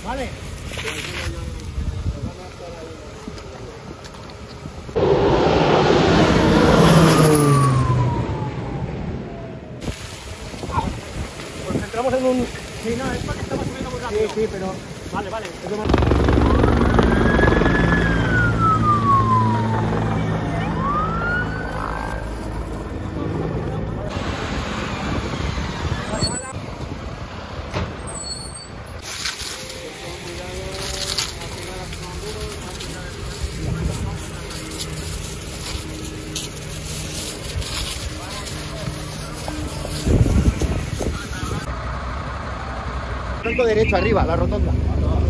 Vale. Pues entramos en un... Sí, no, es porque estamos subiendo muy rápido. Sí, pero... Vale, vale. Es lo más... Derecho arriba, la rotonda.